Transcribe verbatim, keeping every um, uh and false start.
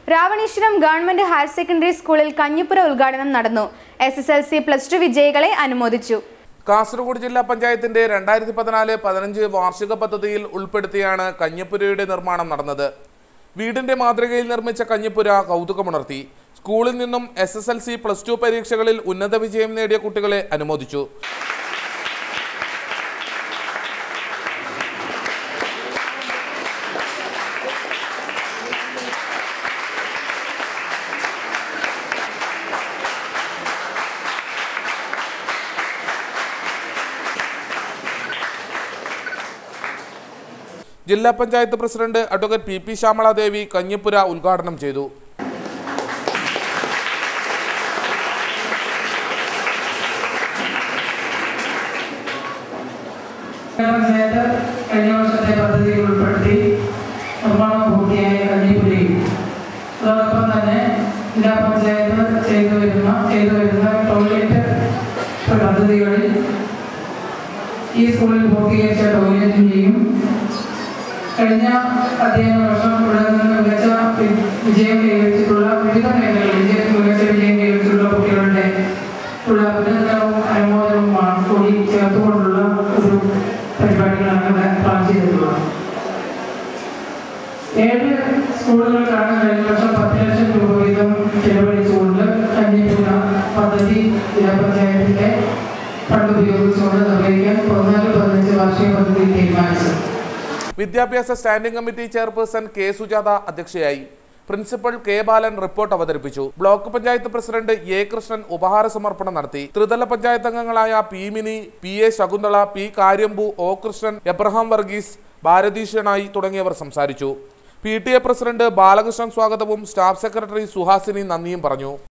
Ravaneeswaram government higher secondary സ്കൂളിൽ കഞ്ഞിപ്പുര ഉദ്ഘാടനം നടന്നു. S S L C plus two വിജയികളെ അനുമോദിച്ചു. കാസർഗോഡ് ജില്ലാ പഞ്ചായത്തിന്റെ രണ്ടായിരത്തി പതിനാല് പതിനഞ്ച് വാർഷിക പദ്ധതിയിൽ ഉൾപ്പെടുത്തിയാണ് കഞ്ഞിപ്പുരയുടെ നിർമ്മാണം നടന്നത്. വീടിന്റെ മാതൃകയിൽ നിർമ്മിച്ച കഞ്ഞിപ്പുര കൗതുകമുണർത്തി. സ്കൂളിൽ നിന്നും S S L C plus two പരീക്ഷകളിൽ ഉന്നത വിജയം നേടിയ കുട്ടികളെ അനുമോദിച്ചു. ജില്ലാ panchayat president advocate P P Shyamaladevi കഞ്ഞിപ്പുര ഉദ്ഘാടനം ചെയ്തു. പഞ്ചായത്ത് കഴിഞ്ഞ വർഷത്തെ പദ്ധതിയിൽ ഉൾപ്പെടുത്തി നിർമ്മാണം പൂർത്തിയായ കഞ്ഞിപ്പുരയിൽ അതോടൊപ്പം തന്നെ ജില്ലാ പഞ്ചായത്ത് ചെയ്തു വരുന്ന ചെയ്തു വരുന്ന ടോയ്ലറ്റ് പദ്ധതികളിൽ ഈ സ്കൂളിൽ പൂർത്തീകരിച്ച ടോയ്ലറ്റിൻ്റെയും കഴിഞ്ഞ അധ്യയന വർഷം ഇവിടെ നിന്ന് മികച്ച വിജയം കൈവരിച്ചിട്ടുള്ള വിവിധ മേഖലകളിൽ വിജയത്തിൽ മികച്ച വിജയം കൈവരിച്ചിട്ടുള്ള കുട്ടികളുടെ ഉള്ള അഭിനന്ദനവും അനുമോദനവുമാണ് കൂടി ചേർത്തുകൊണ്ടുള്ള ഒരു പരിപാടികളാണ് ഇവിടെ പ്ലാൻ ചെയ്തിട്ടുള്ളത്. ഏഴ് സ്കൂളുകൾക്കാണ് കഴിഞ്ഞ വർഷം പത്ത് ലക്ഷം രൂപ വീതം ചെലവഴിച്ചുകൊണ്ട് കഞ്ഞിപ്പുര പദ്ധതി ജില്ലാ പഞ്ചായത്തിന്റെ ഫണ്ട് ഉപയോഗിച്ചുകൊണ്ട് നിർവഹിക്കാൻ പതിനാല് പതിനഞ്ച് വാർഷിക പദ്ധതി തീരുമാനിച്ചു. വിദ്യാഭ്യാസ standing committee chairperson K Sujatha അധ്യക്ഷയായി. പ്രിൻസിപ്പൽ കെ ബാലൻ റിപ്പോർട്ട് അവതരിപ്പിച്ചു. Block panchayat president A Krishnan ഉപഹാര സമർപ്പണം നടത്തി. ത്രിതല പഞ്ചായത്ത് അംഗങ്ങളായ P Mini, P A Shakunthala, P Karyambu, O Krishnan, Abraham Varghese, Bharathi Shenoy തുടങ്ങിയവർ സംസാരിച്ചു. P T A president Balakrishnan സ്വാഗതവും സ്റ്റാഫ് സെക്രട്ടറി സുഹാസിനി നന്ദിയും പറഞ്ഞു.